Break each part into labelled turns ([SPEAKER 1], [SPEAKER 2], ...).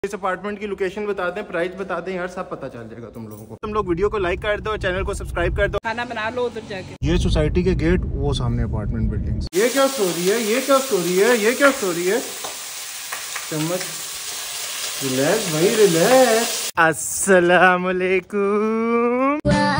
[SPEAKER 1] इस अपार्टमेंट की लोकेशन बता दें, प्राइस बता दें यार, सब पता चल जाएगा तुम लोगों को। तुम लोग वीडियो को लाइक कर दो, चैनल को सब्सक्राइब कर दो, खाना बना लो उधर जाके। ये सोसाइटी के गेट, वो सामने अपार्टमेंट बिल्डिंग्स। ये क्या स्टोरी है, ये क्या स्टोरी है, ये क्या स्टोरी है। चम्मच, रिलैक्स भाई रिलैक्स। अस्सलाम वालेकुम।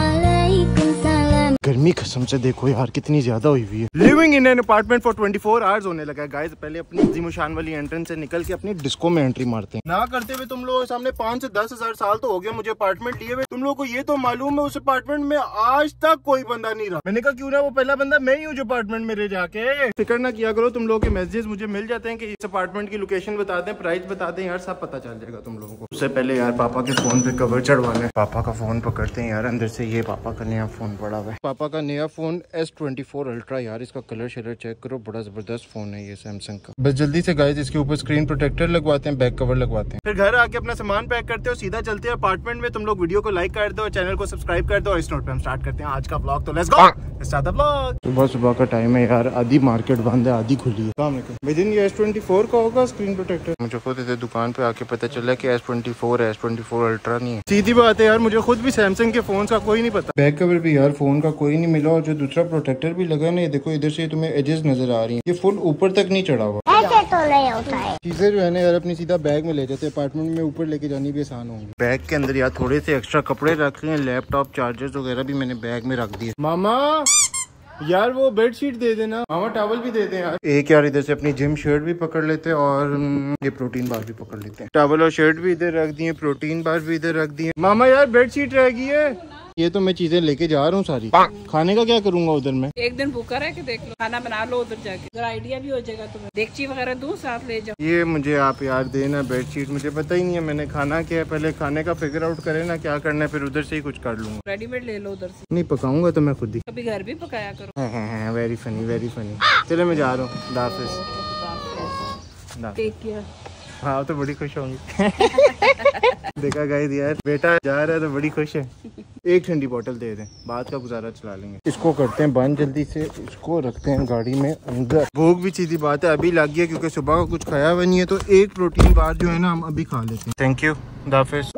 [SPEAKER 1] गर्मी कसम से देखो यार कितनी ज्यादा हुई हुई है। Living in an apartment for 24 hours होने लगा है गाइस। पहले अपनी अजीमशान वाली एंट्रेंस से निकल के अपनी डिस्को में एंट्री मारते हैं। ना करते हुए तुम लोगों के सामने 5 से 10 हजार साल तो हो गया मुझे अपार्टमेंट लिए हुए। तुम लोगों को ये तो मालूम है उस अपार्टमेंट में आज तक कोई बंदा नहीं रहा। मैंने कहा क्यों ना, वो पहला बंदा मैं ही हूँ जो अपार्टमेंट में रह जाके। फिक्र ना किया करो, तुम लोगों के मैसेजेस मुझे मिल जाते हैं कि इस अपार्टमेंट की लोकेशन बता दें, प्राइस बता दें यार, सब पता चल जाएगा तुम लोगों को। उससे पहले यार पापा के फोन पे कवर चढ़वाना है। पापा का फोन पकड़ते हैं यार अंदर से। ये पापा का नया फोन पड़ा हुआ है, पापा का नया फोन S24 अल्ट्रा। यार इसका कलर शेलर चेक करो, बड़ा जबरदस्त फोन है ये सैमसंग का। बस जल्दी से गाइस इसके ऊपर स्क्रीन प्रोटेक्टर लगवाते हैं, बैक कवर लगवाते हैं, फिर घर आके अपना सामान पैक करते हो, सीधा चलते हैं अपार्टमेंट में। तुम लोग वीडियो को लाइक कर दो, चैनल को सब्सक्राइब कर दो और इस नोट पे हम स्टार्ट करते हैं आज का ब्लॉग। तो let's go start the blog. सुबह सुबह का टाइम है यार, आधी मार्केट बंद है आधी खुली है। विदिन ये S24 का होगा स्क्रीन प्रोटेक्टर। मुझे खुद इधर दुकान पे आके पता चला कि S24 अल्ट्रा नहीं है। सीधी बात है यार, मुझे खुद भी सैमसंग के फोन का कोई नहीं पता। बैक कवर भी यार फोन का कोई नहीं मिला। और जो दूसरा प्रोटेक्टर भी लगा ना, देखो इधर से तुम्हें एजेस नजर आ रही हैं, ये फुल ऊपर तक नहीं चढ़ा हुआ।
[SPEAKER 2] ऐसे तो नहीं होता है।
[SPEAKER 1] चीजें जो है ना यार अपनी सीधा बैग में ले जाते हैं, अपार्टमेंट में ऊपर लेके जानी भी आसान होगी। बैग के अंदर यार थोड़े से एक्स्ट्रा कपड़े रख लिए, लैपटॉप चार्जर्स वगैरह भी मैंने बैग में रख दिए। मामा यार वो बेड शीट दे देना, मामा टॉवल भी दे दे यार। एक यार इधर से अपनी जिम शर्ट भी पकड़ लेते हैं और ये प्रोटीन बार भी पकड़ लेते हैं। टॉवल और शर्ट भी इधर रख दिए, प्रोटीन बार भी इधर रख दिए। मामा यार बेड शीट रह गई है। ये तो मैं चीजें लेके जा रहा हूँ सारी। खाने का क्या करूंगा उधर में?
[SPEAKER 3] एक दिन भूखा रह के देख लो, खाना बना लो उधर जाके, अगर आइडिया भी हो जाएगा तुम्हें। डेगची वगैरह दूं साथ ले जाओ।
[SPEAKER 1] ये मुझे आप यार देना बेडशीट, मुझे पता ही नहीं है मैंने खाना क्या है। पहले खाने का फिगर आउट करे ना क्या करना है, फिर उधर से ही कुछ कर लूंगा।
[SPEAKER 3] रेडीमेड ले लो उधर से।
[SPEAKER 1] नहीं पकाऊंगा तो मैं खुद ही।
[SPEAKER 3] कभी घर भी पकाया करो।
[SPEAKER 1] Very funny very funny. चलो मैं जा रहा हूँ, दाफिज।
[SPEAKER 3] Take care.
[SPEAKER 1] हाँ तो बड़ी खुश होंगी। देखा गाइस यार बेटा जा रहा है तो बड़ी खुश है। एक ठंडी बोतल दे दें, बात का गुजारा चला लेंगे। इसको करते हैं बंद जल्दी से, इसको रखते हैं गाड़ी में अंदर। भूख भी सीधी बात है अभी लग गया, क्योंकि सुबह का कुछ खाया हुआ नहीं है, तो एक प्रोटीन बार जो है ना हम अभी खा लेते हैं। थैंक यू, दाफिज।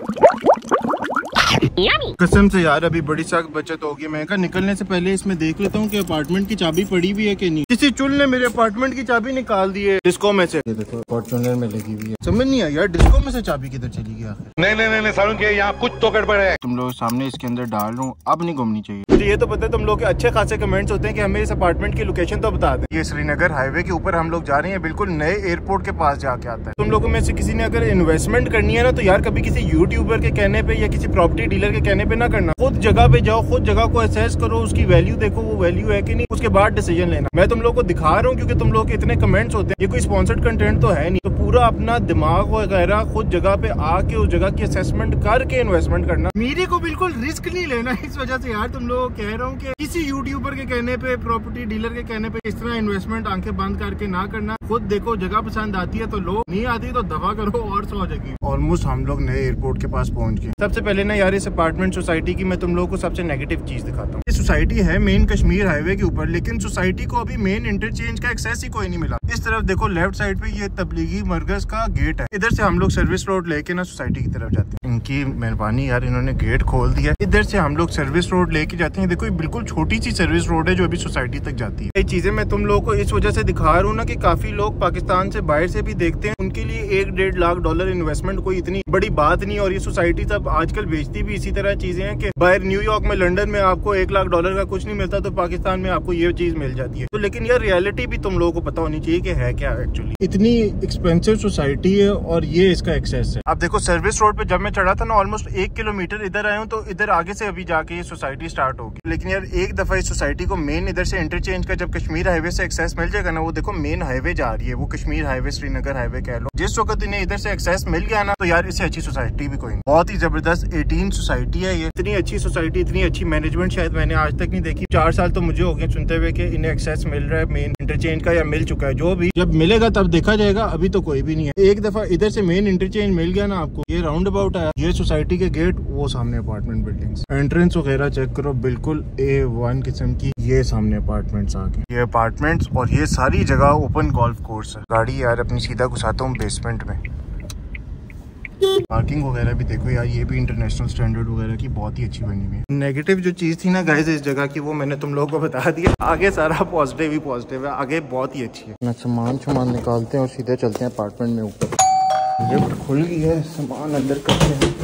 [SPEAKER 1] कसम से यार अभी बड़ी सख्त बचत होगी। मैं कहा निकलने से पहले इसमें देख लेता हूँ कि अपार्टमेंट की चाबी पड़ी भी है कि नहीं। किसी चुल ने मेरे अपार्टमेंट की चाबी निकाल दी है डिस्को में से। ये देखो फॉर्च्यूनर में लगी हुई है। समझ नहीं आया यार डिस्को में से चाबी किधर चली गई आखिर।
[SPEAKER 4] नहीं सारुण के यहाँ कुछ तो गड़बड़ है।
[SPEAKER 1] तुम लोग सामने इसके अंदर डाल रहा हूँ, अब नहीं घूमनी चाहिए। मुझे ये तो पता है तुम लोग के अच्छे खासे कमेंट्स होते हैं कि हमें इस अपार्टमेंट की लोकेशन तो बता दें। ये श्रीनगर हाईवे के ऊपर हम लोग जा रहे हैं, बिल्कुल नए एयरपोर्ट के पास जाके आता है। तुम लोगों में से किसी ने अगर इन्वेस्टमेंट करनी है ना, तो यार कभी किसी यूट्यूबर के कहने पे या किसी प्रॉपर्टी डीलर के कहने पे ना करना। खुद जगह पे जाओ, खुद जगह को असेस करो, उसकी वैल्यू देखो वो वैल्यू है कि नहीं, उसके बाद डिसीजन लेना। मैं तुम लोगों को दिखा रहा हूँ क्योंकि तुम लोग के इतने कमेंट्स होते हैं। ये कोई स्पॉन्सर्ड कंटेंट तो है नहीं, तो पूरा अपना दिमाग वगैरह खुद जगह पे आके उस जगह की असेसमेंट करके इन्वेस्टमेंट करना। मेरे को बिल्कुल रिस्क नहीं लेना। इस वजह से यार तुम लोगों को कह रहा हूँ कि किसी यूट्यूबर के कहने पे, प्रॉपर्टी डीलर के कहने पे इस तरह इन्वेस्टमेंट आंखें बंद करके ना करना। खुद देखो, जगह पसंद आती है तो लो, नहीं आती तो दफा करो और सो जाएगी। ऑलमोस्ट हम लोग नए एयरपोर्ट के पास पहुंच गए। सबसे पहले ना यार इस अपार्टमेंट सोसाइटी की मैं तुम लोगों को सबसे नेगेटिव चीज दिखाता हूँ। ये सोसाइटी है मेन कश्मीर हाईवे के ऊपर, लेकिन सोसाइटी को अभी मेन इंटरचेंज का एक्सेस ही कोई नहीं मिला। इस तरफ देखो लेफ्ट साइड पे ये तबलीगी मरकज का गेट है। इधर से हम लोग सर्विस रोड लेके ना सोसाइटी की तरफ जाते हैं। इनकी मेहरबानी यार, इन्होंने गेट खोल दिया। इधर से हम लोग सर्विस रोड लेके जाते हैं। देखो बिल्कुल छोटी सी सर्विस रोड है जो अभी सोसाइटी तक जाती है। ये चीजें मैं तुम लोगों को इस वजह से दिखा रहा हूँ ना कि काफी लोग पाकिस्तान से बाहर से भी देखते हैं, उनके लिए 1-1.5 लाख डॉलर इन्वेस्टमेंट कोई इतनी बड़ी बात नहीं। और ये सोसाइटी सब आजकल बेचती भी इसी तरह चीजें हैं कि बाहर न्यूयॉर्क में, लंदन में आपको 1 लाख डॉलर का कुछ नहीं मिलता, तो पाकिस्तान में आपको ये चीज मिल जाती है। तो लेकिन यार रियलिटी भी तुम लोगों को पता होनी चाहिए कि है क्या एक्चुअली। इतनी एक्सपेंसिव सोसाइटी है और ये इसका एक्सेस है। अब देखो सर्विस रोड पे जब मैं चढ़ा था ना, ऑलमोस्ट 1 किलोमीटर इधर आया हूँ, तो इधर आगे से अभी जाके ये सोसाइटी स्टार्ट होगी। लेकिन यार एक दफा इस सोसाइटी को मेन इधर से इंटरचेंज का जब कश्मीर हाईवे से एक्सेस मिल जाएगा ना, वो देखो मेन हाईवे जा रही है, वो कश्मीर हाईवे श्रीनगर हाईवे कह लो। जिस वक्त इन्हें इधर से एक्सेस मिल गया ना, तो यार इससे अच्छी सोसाइटी भी कोई नहीं। बहुत ही जबरदस्त 18 सोसाइटी है ये। इतनी अच्छी सोसाइटी, इतनी अच्छी मैनेजमेंट शायद मैंने आज तक नहीं देखी। 4 साल तो मुझे हो गए सुनते हुए कि इन्हें एक्सेस मिल रहा है मेन इंटरचेंज का, या मिल चुका है। जो भी जब मिलेगा तब देखा जाएगा, अभी तो कोई भी नहीं है। एक दफा इधर से मेन इंटरचेंज मिल गया ना आपको, ये राउंड अबाउट आया, ये सोसाइटी के गेट, वो सामने अपार्टमेंट बिल्डिंग्स, एंट्रेंस वगैरह चेक करो, बिल्कुल A1 किस्म की। ये सामने अपार्टमेंट्स आ गए, ये अपार्टमेंट्स और ये सारी जगह ओपन गोल्फ कोर्स है। गाड़ी यार अपनी सीधा घुसाता हूँ बेसमेंट में। पार्किंग वगैरह भी देखो यार, ये भी इंटरनेशनल स्टैंडर्ड वगैरह की बहुत ही अच्छी बनी हुई है। नेगेटिव जो चीज थी ना गाइस इस जगह की, वो मैंने तुम लोगों को बता दिया। आगे सारा पॉजिटिव ही पॉजिटिव है, आगे बहुत ही अच्छी है। ना सामान निकालते हैं और सीधे चलते हैं अपार्टमेंट में ऊपर। लिफ्ट खुल गई है, सामान अंदर करते हैं।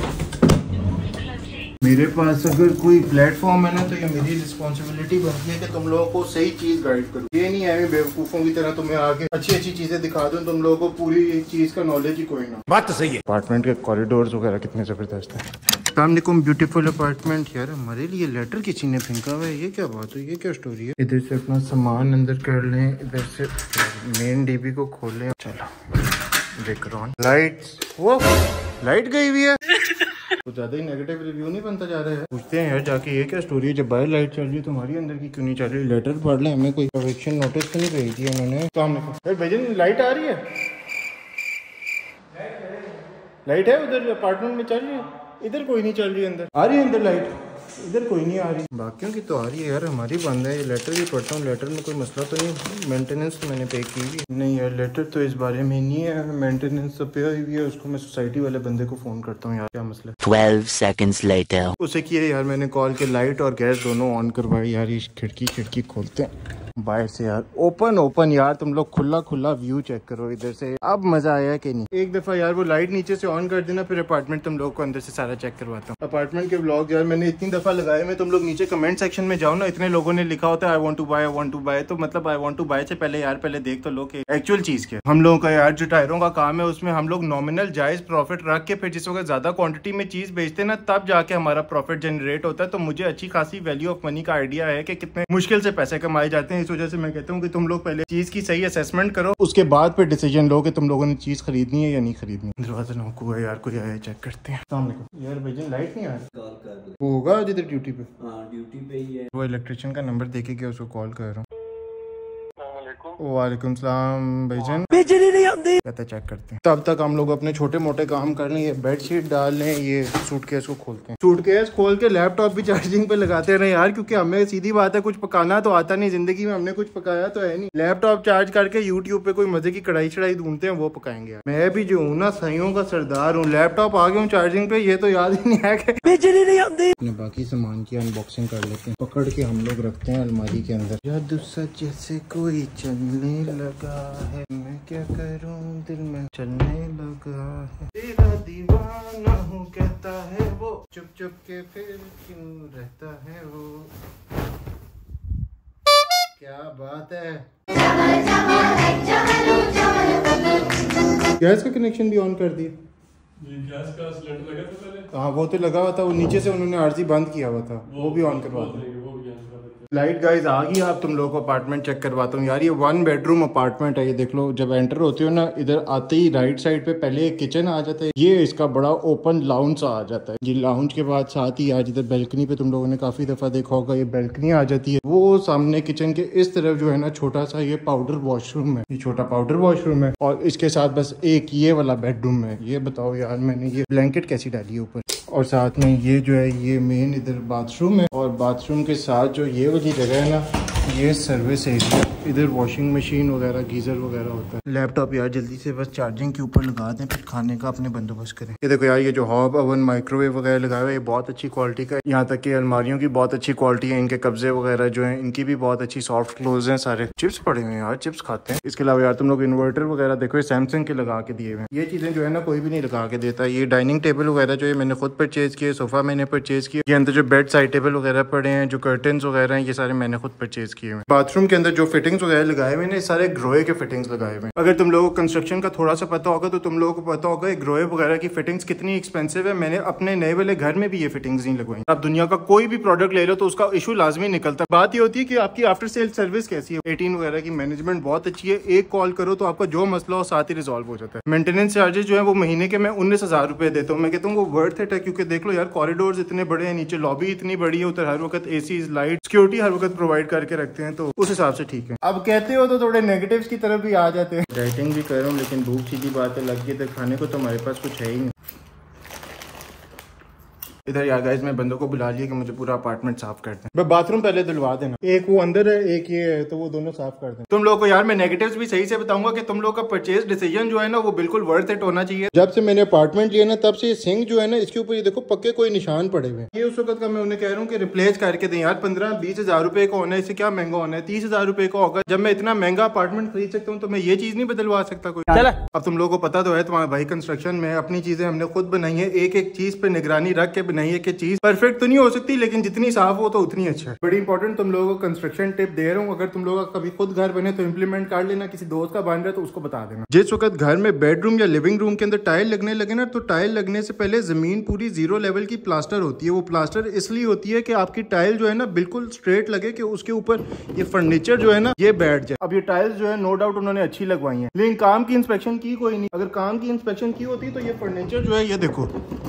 [SPEAKER 1] मेरे पास अगर कोई प्लेटफॉर्म है ना तो ये मेरी रिस्पॉन्सिबिलिटी बनती है कि तुम लोगों को सही चीज गाइड करूँ। ये नहीं है मैं बेवकूफों की तरह तुम्हें आगे अच्छी चीजें दिखा दूं, तुम लोगों को पूरी चीज का नॉलेज ही कोई ना।
[SPEAKER 4] बात तो सही है।
[SPEAKER 1] अपार्टमेंट के कॉरिडोर्स वगैरह कितने जबरदस्त है। अस्सलामुअलैकुम ब्यूटीफुल अपार्टमेंट। यार हमारे लिए लेटर किसी ने फेंका हुआ है, ये क्या बात है, ये क्या स्टोरी है। इधर से अपना सामान अंदर कर लें, इधर से मेन डीबी को खोलें। चलो देख रहा हूँ लाइट्स, वो लाइट गई हुई है। कुछ ज्यादा ही नेगेटिव रिव्यू नहीं बनता जा रहा है। पूछते हैं यार जाके ये क्या स्टोरी है, जब बाहर लाइट चल रही है तुम्हारी अंदर की क्यों नहीं चल रही। लेटर पढ़ ले, हमें कोई एविक्शन नोटिस तो नहीं भेजी है उन्होंने। सामने भैया लाइट आ रही है, लाइट है उधर अपार्टमेंट में चल रही है, इधर कोई नहीं चल रही है। अंदर आ रही है, अंदर लाइट इधर कोई नहीं आ रही, बाकियों की तो आ रही है यार, हमारी बंद है। ये लेटर भी पढ़ता हूँ, लेटर में कोई मसला तो नहीं, मेंटेनेंस तो मैंने पे की हुई नहीं यार। लेटर तो इस बारे में नहीं है, मेंटेनेंस तो पे हुई है, उसको मैं सोसाइटी वाले बंदे को फोन करता हूँ यार, क्या मसला।
[SPEAKER 2] 12 seconds later
[SPEAKER 1] उसे किया यार मैंने कॉल के, लाइट और गैस दोनों ऑन करवाई यार। ये खिड़की खोलते हैं बाहर से यार, ओपन यार, तुम लोग खुला व्यू चेक करो इधर से। अब मजा आया कि नहीं। एक दफा यार वो लाइट नीचे से ऑन कर देना, फिर अपार्टमेंट तुम लोग को अंदर से सारा चेक करवाता हूँ। अपार्टमेंट के व्लॉग यार मैंने इतनी दफा लगाए में, तुम लोग नीचे कमेंट सेक्शन में जाओ ना, इतने लोगों ने लिखा होता है आई वांट टू बाय, तो मतलब आई वांट टू बाय से पहले यार पहले देख तो लो कि एक्चुअल चीज क्या। हम लोगों का यार जो टायरों का काम है उसमें हम लोग नॉमिनल जायज प्रॉफिट रख के फिर जिस वक्त ज्यादा क्वांटिटी में चीज बेचते ना, तब जाके हमारा प्रॉफिट जनरेट होता है। तो मुझे अच्छी खासी वैल्यू ऑफ मनी का आइडिया है कि कितने मुश्किल से पैसे कमाए जाते हैं। इस वजह से मैं कहता हूँ तुम लोग पहले चीज की सही असेसमेंट करो, उसके बाद फिर डिसीजन लो कि तुम लोगों ने चीज खरीदनी है या नहीं खरीदनी। दरवाजा नॉक हुआ है यार, कोई आया चेक करते हैं। अस्सलाम वालेकुम यार, भाईजान लाइट नहीं आ रही, वो होगा जिधर ड्यूटी पे।
[SPEAKER 5] ड्यूटी पे ही है।
[SPEAKER 1] वो इलेक्ट्रिशियन का नंबर देके गया, उसको कॉल कर रहा हूँ। वालेकुम सलाम भाईजान, बिजली नहीं आती, कहता चेक करते हैं। तब तक हम लोग अपने छोटे मोटे काम कर लें, ये बेडशीट डाल लें, ये सूटकेस को खोलते हैं। सूटकेस खोल के लैपटॉप भी चार्जिंग पे लगाते रहे यार, क्योंकि हमें सीधी बात है कुछ पकाना तो आता नहीं, जिंदगी में हमने कुछ पकाया तो है नहीं। लैपटॉप चार्ज करके यूट्यूब पे कोई मजे की कढ़ाई चढ़ाई ढूंढते हैं, वो पकाएंगे यार। मैं भी जो हूँ ना सहियों का सरदार हूँ, लैपटॉप आ गया हूँ चार्जिंग पे, ये तो याद ही नहीं है कि बिजली नहीं आती। बाकी सामान की अनबॉक्सिंग कर लेते हैं, पकड़ के हम लोग रखते हैं अलमारी के अंदर। जादू सच जैसे कोई चलने लगा है, मैं क्या करूं दिल में चलने लगा है, तेरा दीवाना हूँ कहता है वो, चुप चुप के फिर क्यों रहता है वो। क्या बात है। गैस का कनेक्शन भी ऑन कर दिया।
[SPEAKER 6] गैस का सिलेंडर लगा था पहले।
[SPEAKER 1] हाँ वो तो लगा हुआ था, वो नीचे से उन्होंने आरजी बंद किया हुआ था, वो भी ऑन करवा दिया। लाइट गाइस आ गई। आप तुम लोगों को अपार्टमेंट चेक करवाता हूँ यार। ये 1 बेडरूम अपार्टमेंट है। ये देख लो, जब एंटर होते हो ना इधर आते ही राइट साइड पे पहले एक किचन आ जाता है, ये इसका बड़ा ओपन लाउंज आ जाता है। ये लाउंज के बाद साथ ही आज इधर बैल्कनी पे तुम लोगों ने काफी दफा देखा होगा, ये बैल्कनी आ जाती है। वो सामने किचन के इस तरफ जो है ना छोटा सा ये पाउडर वॉशरूम है, ये छोटा पाउडर वॉशरूम है, और इसके साथ बस एक ये वाला बेडरूम है। ये बताओ यार मैंने ये ब्लैंकेट कैसी डाली है ऊपर, और साथ में ये जो है ये मेन इधर बाथरूम है, और बाथरूम के साथ जो ये वाली जगह है ना ये सर्विस एरिया, इधर वॉशिंग मशीन वगैरह गीजर वगैरह होता है। लैपटॉप यार जल्दी से बस चार्जिंग के ऊपर लगा दें, फिर खाने का अपने बंदोबस्त करें। ये देखो यार, ये जो हॉब ओवन माइक्रोवेव वगैरह लगाया हुआ है ये बहुत अच्छी क्वालिटी का है। यहाँ तक कि अलमारियों की बहुत अच्छी क्वालिटी है, इनके कब्जे वगैरह जो है इनकी भी बहुत अच्छी सॉफ्ट क्लोज है सारे। चिप्स पड़े हुए हैं यार, चिप्स खाते हैं। इसके अलावा यार तुम लोग इन्वर्टर वगैरह देखो, सैमसंग के लगा के दिए हुए हैं। ये चीजें जो है ना कोई भी नहीं लगा के देता। ये डाइनिंग टेबल वगैरह जो है मैंने खुद परचेज किए, सोफा मैंने परचेज किया। ये अंदर जो बेड साइड टेबल वगैरह पड़े हैं, जो कर्टन वगैरह हैं, ये सारे मैंने खुद परचेज किए हुए। बाथरूम के अंदर जो फिटिंग्स वगैरह लगाए हुए हैं सारे ग्रोए के फिटिंग्स लगाए हुए हैं। अगर तुम लोगों को कंस्ट्रक्शन का थोड़ा सा पता होगा तो तुम लोगों को पता होगा ग्रोए वगैरह की फिटिंग्स कितनी एक्सपेंसिव है। मैंने अपने नए वाले घर में भी ये फिटिंग्स नहीं लगवाई। आप दुनिया का कोई भी प्रोडक्ट ले लो तो उसका इशू लाजमी निकलता है। बात ये होती है कि आपकी आफ्टर सेल सर्विस कैसी है। 18 वगैरह की मैनेजमेंट बहुत अच्छी है। एक कॉल करो तो आपका जो मसला हो साथ ही रिजॉल्व हो जाता है। मेंटेनेंस चार्जेस जो है वो महीने के मैं 19,000 रुपए देता हूँ। मैं कहता हूँ वो वर्थ इट है, क्योंकि देख लो यार कॉरिडोर्स इतने बड़े हैं, नीचे लॉबी इतनी बड़ी है, उधर हर वक्त एसी लाइट सिक्योरिटी हर वक्त प्रोवाइड करके रखते हैं, तो उस हिसाब से ठीक है। अब कहते हो तो थोड़े नेगेटिव्स की तरफ भी आ जाते हैं। डाइटिंग भी कर रहा हूँ लेकिन भूख सीधी बात है लग गई तो खाने को तो हमारे पास कुछ है ही नहीं। इधर यार गाइस मैं बंदों को बुला लिया कि मुझे पूरा अपार्टमेंट साफ कर दें। बाथरूम पहले धुलवा देना, एक वो अंदर है एक ये है, तो वो दोनों साफ कर दें। तुम लोगों को यार मैं नेगेटिव्स भी सही से बताऊंगा कि तुम लोग का परचेज डिसीजन जो है ना वो बिल्कुल वर्थ इट होना चाहिए। जब से मैंने अपार्टमेंट लिया ना तब से सिंक जो है ना इसके ऊपर ये देखो पक्के कोई निशान पड़े हुए। ये उस वक्त का मैं उन्हें कह रहा हूँ कि रिप्लेस करके दें यार। 15-20 हजार रुपए का होना है, इससे क्या महंगा होना है? 30 हजार रुपए का होगा। जब मैं इतना महंगा अपार्टमेंट खरीद सकता हूँ तो मैं ये चीज नहीं बदलवा सकता कोई। चला अब तुम लोगों को पता तो है, तुम्हारे भाई कंस्ट्रक्शन में अपनी चीजें हमने खुद बनाई है, एक एक चीज पे निगरानी रख के बनाई है कि चीज परफेक्ट तो नहीं हो सकती लेकिन जितनी साफ हो तो उतनी अच्छा है। बड़ी इंपॉर्टेंट तुम लोगों को कंस्ट्रक्शन टिप दे रहा हूँ, अगर तुम लोगों का कभी खुद घर बने तो इम्प्लीमेंट कर लेना, किसी दोस्त का बन रहा है तो उसको बता देना। जिस वक्त घर में बेडरूम या लिविंग रूम के अंदर टाइल लगने लगे ना तो टाइल लगने से पहले जमीन पूरी 0 लेवल की प्लास्टर होती है। वो प्लास्टर इसलिए होती है कि आपकी टाइल जो है ना बिल्कुल स्ट्रेट लगे कि उसके ऊपर ये फर्नीचर जो है ना ये बैठ जाए। अब ये टाइल्स जो है नो डाउट उन्होंने अच्छी लगवाई है लेकिन काम की इंस्पेक्शन की कोई नहीं। अगर काम की इंस्पेक्शन की होती तो ये फर्नीचर जो है ये देखो